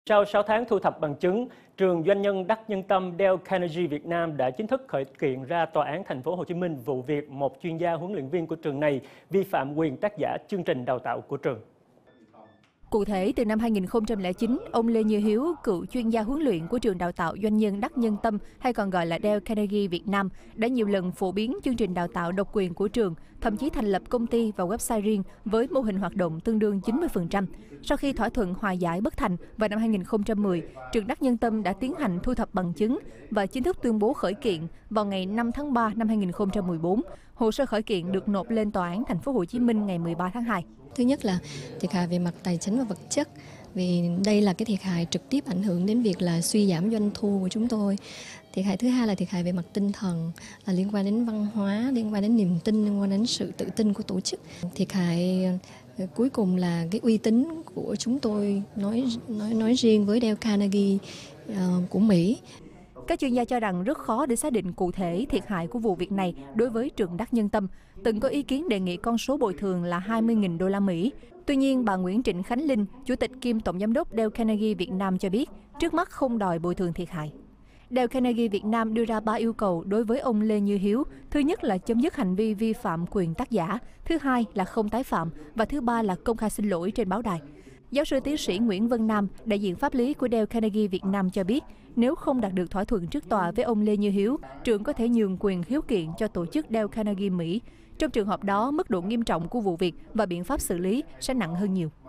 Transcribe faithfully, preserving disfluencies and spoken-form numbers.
Sau sáu tháng thu thập bằng chứng, trường doanh nhân đắc nhân tâm Dale Carnegie Việt Nam đã chính thức khởi kiện ra Tòa án Thành phố Hồ Chí Minh vụ việc một chuyên gia huấn luyện viên của trường này vi phạm quyền tác giả chương trình đào tạo của trường. Cụ thể, từ năm hai nghìn không trăm lẻ chín, ông Lê Như Hiếu, cựu chuyên gia huấn luyện của trường đào tạo doanh nhân đắc nhân tâm hay còn gọi là Dale Carnegie Việt Nam, đã nhiều lần phổ biến chương trình đào tạo độc quyền của trường, thậm chí thành lập công ty và website riêng với mô hình hoạt động tương đương chín mươi phần trăm. Sau khi thỏa thuận hòa giải bất thành vào năm hai nghìn không trăm mười, trường đắc nhân tâm đã tiến hành thu thập bằng chứng và chính thức tuyên bố khởi kiện vào ngày năm tháng ba năm hai nghìn không trăm mười bốn. Hồ sơ khởi kiện được nộp lên Tòa án Thành phố Hồ Chí Minh ngày mười ba tháng hai. Thứ nhất là thiệt hại về mặt tài chính và vật chất, vì đây là cái thiệt hại trực tiếp ảnh hưởng đến việc là suy giảm doanh thu của chúng tôi. Thiệt hại thứ hai là thiệt hại về mặt tinh thần, là liên quan đến văn hóa, liên quan đến niềm tin, liên quan đến sự tự tin của tổ chức. Thiệt hại cuối cùng là cái uy tín của chúng tôi nói nói nói riêng với Dale Carnegie uh, của Mỹ. Các chuyên gia cho rằng rất khó để xác định cụ thể thiệt hại của vụ việc này đối với trường đắc nhân tâm. Từng có ý kiến đề nghị con số bồi thường là hai mươi nghìn đô la Mỹ. Tuy nhiên, bà Nguyễn Trịnh Khánh Linh, Chủ tịch kiêm Tổng giám đốc Dale Carnegie Việt Nam cho biết, trước mắt không đòi bồi thường thiệt hại. Dale Carnegie Việt Nam đưa ra ba yêu cầu đối với ông Lê Như Hiếu. Thứ nhất là chấm dứt hành vi vi phạm quyền tác giả, thứ hai là không tái phạm và thứ ba là công khai xin lỗi trên báo đài. Giáo sư tiến sĩ Nguyễn Vân Nam, đại diện pháp lý của Dale Carnegie Việt Nam cho biết, nếu không đạt được thỏa thuận trước tòa với ông Lê Như Hiếu, trường có thể nhường quyền khiếu kiện cho tổ chức Dale Carnegie Mỹ. Trong trường hợp đó, mức độ nghiêm trọng của vụ việc và biện pháp xử lý sẽ nặng hơn nhiều.